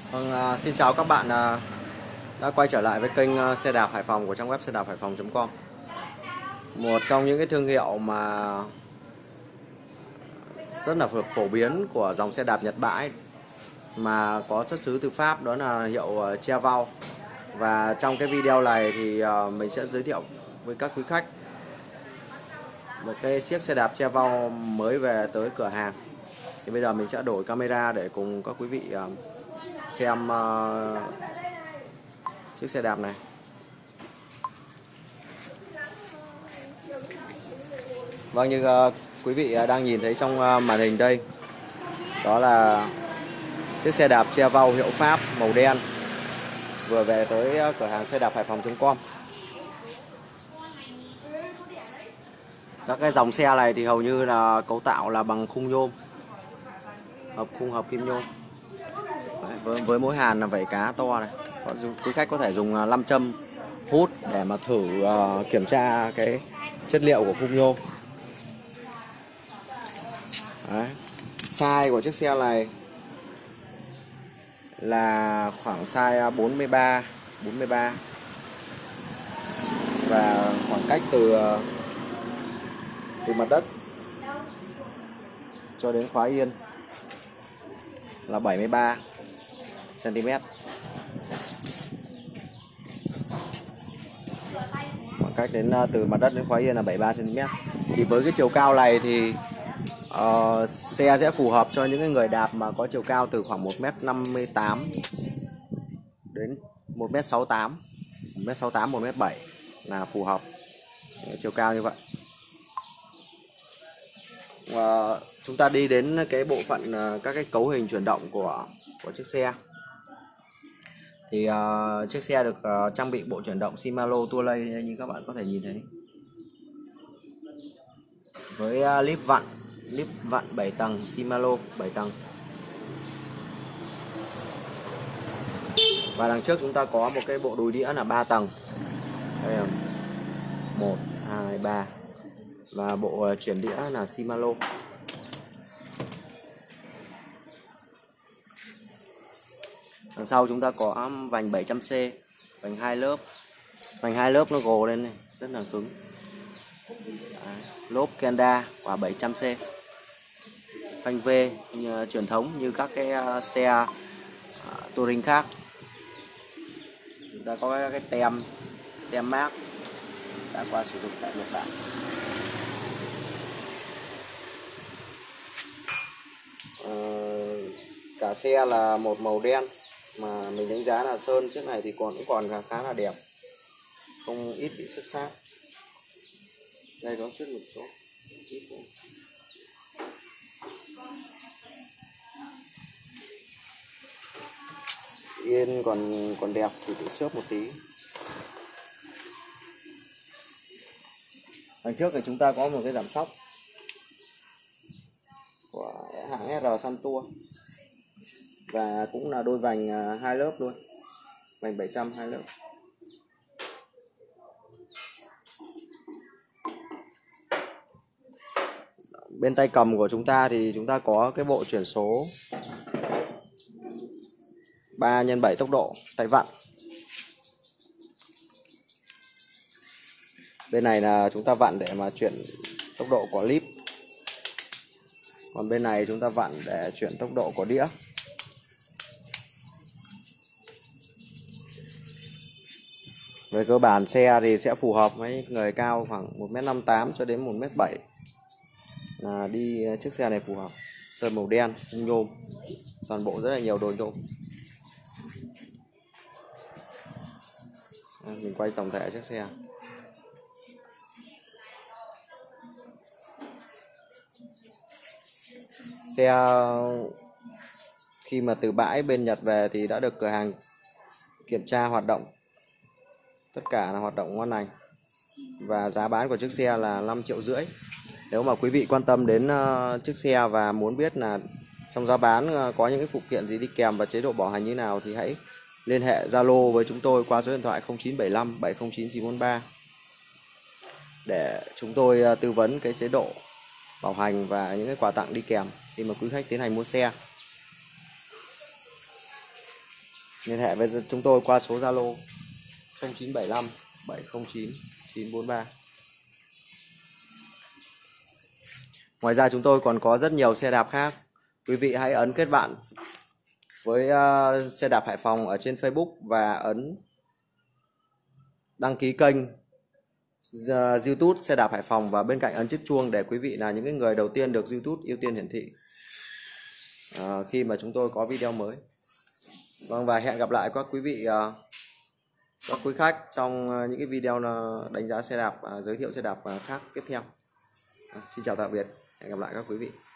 Xin chào các bạn đã quay trở lại với kênh xe đạp Hải Phòng của trang web xe đạp hải phòng.com. Một trong những cái thương hiệu mà rất là phổ biến của dòng xe đạp Nhật bãi mà có xuất xứ từ Pháp, đó là hiệu Chevrolet. Và trong cái video này thì mình sẽ giới thiệu với các quý khách một cái chiếc xe đạp Chevrolet mới về tới cửa hàng. Thì bây giờ mình sẽ đổi camera để cùng các quý vị xem chiếc xe đạp này. Vâng, như quý vị đang nhìn thấy trong màn hình đây, đó là chiếc xe đạp Chevrolet hiệu Pháp màu đen vừa về tới cửa hàng xe đạp hải phòng.com. Các cái dòng xe này thì hầu như là cấu tạo là bằng khung nhôm, hợp kim nhôm. Đấy, với mỗi hàn là vảy cá to này. Quý khách có thể dùng nam châm hút để mà thử kiểm tra cái chất liệu của khung nhôm. Đấy. Size của chiếc xe này là khoảng size 43 và khoảng cách từ mặt đất cho đến khóa yên là 73 cm. Khoảng cách đến từ mặt đất đến khóa yên là 73 cm. Thì với cái chiều cao này thì xe sẽ phù hợp cho những người đạp mà có chiều cao từ khoảng 1m58 đến 1m68, 1m7 là phù hợp chiều cao như vậy. Chúng ta đi đến cái bộ phận các cái cấu hình chuyển động của chiếc xe. Thì chiếc xe được trang bị bộ chuyển động Shimano Tourlay như các bạn có thể nhìn thấy, với líp vặn 7 tầng, Shimano 7 tầng. Và đằng trước chúng ta có một cái bộ đùi đĩa là 3 tầng. Đây là 1, 2, 3. Và bộ chuyển đĩa là Shimano. Đằng sau chúng ta có vành 700C, vành 2 lớp. Vành 2 lớp nó gồ lên này, rất là cứng. Đấy, lốp Kenda quả 700C. Phanh V truyền thống như các cái xe touring khác. Chúng ta có cái tem mác đã qua sử dụng tại Nhật Bản. Cả xe là một màu đen mà mình đánh giá là sơn chiếc này thì cũng còn khá là đẹp, không ít bị xước sát. Đây có xước một chỗ ít thôi. Yên còn đẹp thì bị xước một tí. Đằng trước thì chúng ta có một cái giảm sóc của hãng R Santur và cũng là đôi vành 2 lớp luôn, vành 700 2 lớp. Bên tay cầm của chúng ta thì chúng ta có cái bộ chuyển số 3x7 tốc độ tay vặn. Bên này là chúng ta vặn để mà chuyển tốc độ của líp, còn bên này chúng ta vặn để chuyển tốc độ của đĩa. Về cơ bản xe thì sẽ phù hợp với người cao khoảng 1m58 cho đến 1m7 là đi chiếc xe này phù hợp. Sơn màu đen, nhôm, toàn bộ rất là nhiều đồ nhôm. Mình quay tổng thể chiếc xe. Xe khi mà từ bãi bên Nhật về thì đã được cửa hàng kiểm tra hoạt động, tất cả là hoạt động ngon lành. Và giá bán của chiếc xe là 5,5 triệu. Nếu mà quý vị quan tâm đến chiếc xe và muốn biết là trong giá bán có những cái phụ kiện gì đi kèm và chế độ bảo hành như nào thì hãy liên hệ Zalo với chúng tôi qua số điện thoại 0975 709 943 để chúng tôi tư vấn cái chế độ bảo hành và những cái quà tặng đi kèm khi mà quý khách tiến hành mua xe. Liên hệ với chúng tôi qua số Zalo 0975 709 943. Ngoài ra chúng tôi còn có rất nhiều xe đạp khác. Quý vị hãy ấn kết bạn với xe đạp Hải Phòng ở trên Facebook và ấn đăng ký kênh YouTube xe đạp Hải Phòng, và bên cạnh ấn chiếc chuông để quý vị là những người đầu tiên được YouTube ưu tiên hiển thị khi mà chúng tôi có video mới. Vâng, và hẹn gặp lại các quý vị, các quý khách trong những cái video đánh giá xe đạp, giới thiệu xe đạp khác tiếp theo. Xin chào tạm biệt, hẹn gặp lại các quý vị.